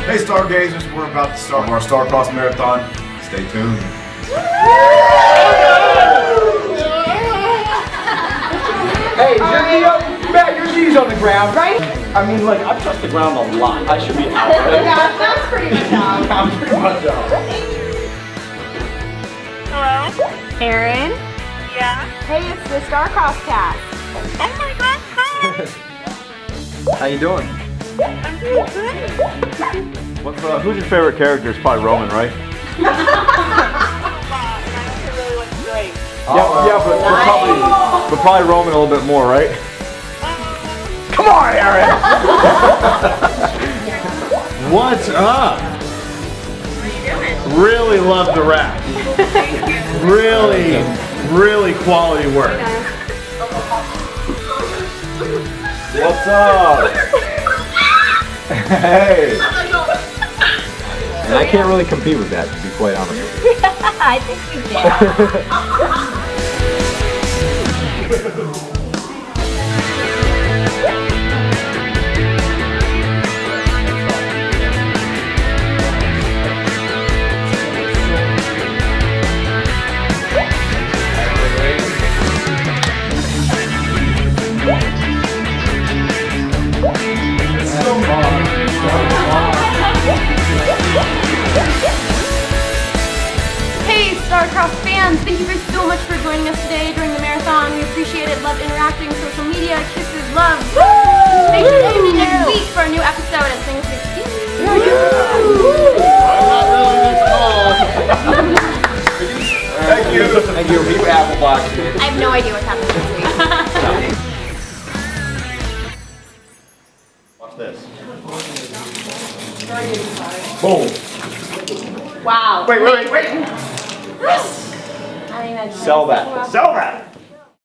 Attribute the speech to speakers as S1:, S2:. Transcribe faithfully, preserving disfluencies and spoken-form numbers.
S1: Hey Stargazers, we're about to start our Star-Crossed Marathon. Stay tuned.
S2: Hey, your knee up, Matt, your knee's on the ground, right? I mean, like, I've touched the ground a lot. I should be out, right?
S3: Yeah, that's pretty much out.
S2: I'm pretty much out.
S4: Hello?
S3: Aaron?
S4: Yeah?
S3: Hey, it's the Star-Crossed cast.
S4: Oh my god, hi!
S2: How you doing?
S4: I'm doing good.
S1: What's, uh, who's your favorite character? It's probably Roman, right?
S4: Wow, and I also really like Drake.
S1: Yeah, yeah, but, but, probably, but probably Roman a little bit more, right? Come on, Aaron! What's up?
S4: What are you doing?
S1: Really love the rap. Really, really quality work. What's up? Hey!
S2: And I can't really compete with that, to be quite honest with you.
S3: I think you can. Hey Star-Crossed fans, thank you guys so much for joining us today during the marathon. We appreciate it, love interacting, social media, kisses, love. Thank you for tuning in next week for a new episode at Things sixteen.
S1: I'm not really this tall. Thank you.
S2: Thank you. Keep apple box.
S3: I have no idea what's happening this week.
S1: Watch this.
S2: Boom.
S3: Wow.
S1: Wait, wait, wait, wait.
S3: I think that's
S2: Sell that.
S1: Sell that.